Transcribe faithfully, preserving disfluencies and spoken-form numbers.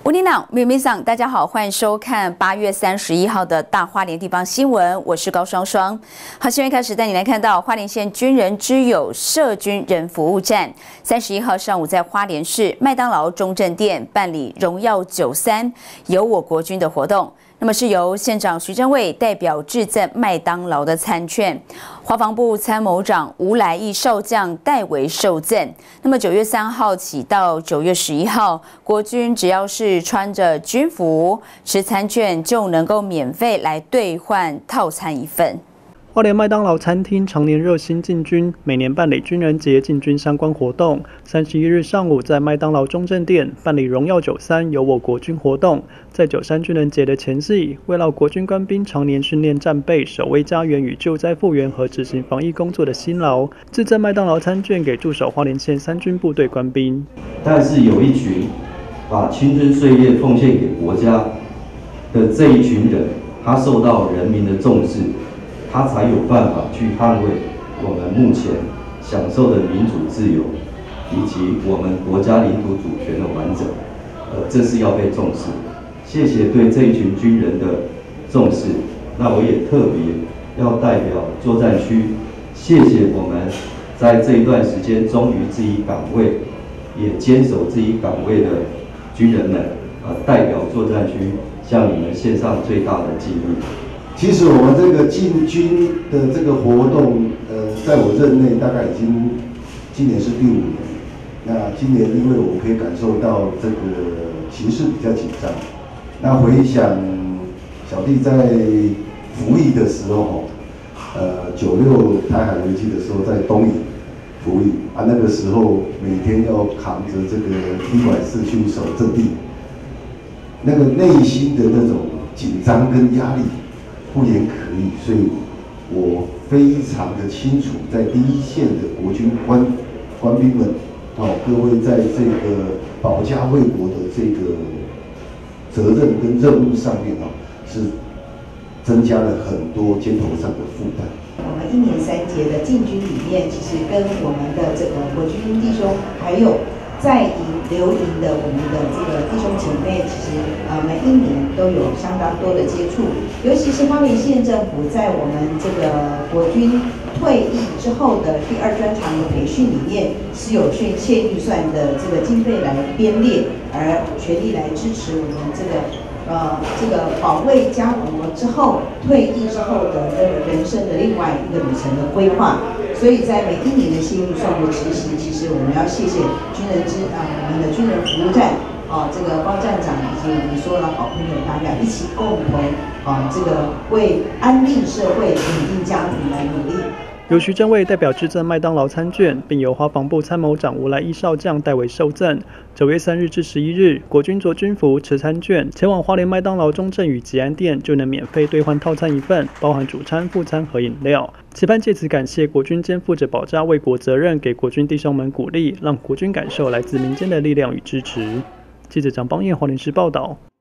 乌尼朗米米桑，大家好，欢迎收看八月三十一号的大花莲地方新闻，我是高双双。好，新闻开始带你来看到花莲县军人之友社军人服务站，三十一号上午在花莲市麦当劳中正店办理荣耀九三有我国军的活动。 那么是由县长徐正伟代表致赠麦当劳的餐券，华防部参谋长吴来义少将代为受赠。那么九月三号起到九月十一号，国军只要是穿着军服持餐券，就能够免费来兑换套餐一份。 花莲麦当劳餐厅常年热心进军，每年办理军人节进军相关活动。三十一日上午，在麦当劳中正店办理荣耀九三有我国军活动。在九三军人节的前夕，为了国军官兵常年训练战备、守卫家园与救灾复原和执行防疫工作的辛劳，致赠麦当劳餐券给驻守花莲县三军部队官兵。 但是有一群把青春岁月奉献给国家的这一群人，他受到人民的重视。 他才有办法去捍卫我们目前享受的民主自由，以及我们国家领土主权的完整，呃，这是要被重视。谢谢对这一群军人的重视。那我也特别要代表作战区，谢谢我们在这一段时间忠于自己岗位，也坚守自己岗位的军人们，呃，代表作战区向你们献上最大的敬意。 其实我们这个进军的这个活动，呃，在我任内大概已经今年是第五年。那今年因为我们可以感受到这个形势比较紧张，那回想小弟在服役的时候，呃，九六台海危机的时候在东引服役啊，那个时候每天要扛着这个一百四去守阵地，那个内心的那种紧张跟压力。 不言可喻，所以我非常的清楚，在第一线的国军官官兵们，哦，各位在这个保家卫国的这个责任跟任务上面哦，是增加了很多肩头上的负担。 我们一年三节的进军里面，其实跟我们的这个国军弟兄还有。 在营留营的我们的这个弟兄姐妹，其实呃每一年都有相当多的接触，尤其是花莲县政府在我们这个国军退役之后的第二专长的培训里面，是有训现预算的这个经费来编列，而全力来支持我们这个呃这个保卫家国之后退役之后的这个人生的另外一个旅程的规划。 所以在每一年的新预算的执行，其实我们要谢谢军人之啊、呃、我们的军人服务站啊、呃、这个包站长以及我们所有的好朋友，大家一起共同啊、呃、这个为安定社会、稳定家庭来努力。 由徐正伟代表致赠麦当劳餐券，并由华防部参谋长吴来义少将代为受赠。九月三日至十一日，国军着军服持餐券前往花莲麦当劳中正与吉安店，就能免费兑换套餐一份，包含主餐、副餐和饮料。期盼借此感谢国军肩负着保家卫国责任，给国军弟兄们鼓励，让国军感受来自民间的力量与支持。记者蒋邦彦花莲市报道。